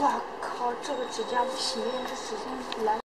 哇靠，这个指甲不行，这指甲蓝。